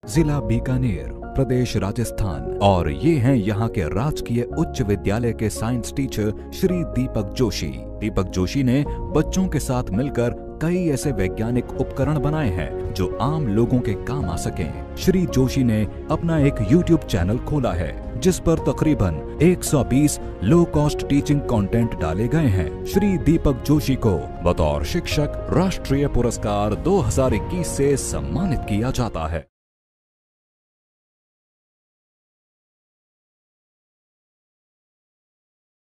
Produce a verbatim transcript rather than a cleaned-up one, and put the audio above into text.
जिला बीकानेर, प्रदेश राजस्थान। और ये हैं यहाँ के राजकीय उच्च विद्यालय के साइंस टीचर श्री दीपक जोशी। दीपक जोशी ने बच्चों के साथ मिलकर कई ऐसे वैज्ञानिक उपकरण बनाए हैं जो आम लोगों के काम आ सकें। श्री जोशी ने अपना एक यूट्यूब चैनल खोला है जिस पर तकरीबन एक सौ बीस लो कॉस्ट टीचिंग कंटेंट डाले गए हैं। श्री दीपक जोशी को बतौर शिक्षक राष्ट्रीय पुरस्कार दो हज़ार इक्कीस से सम्मानित किया जाता है।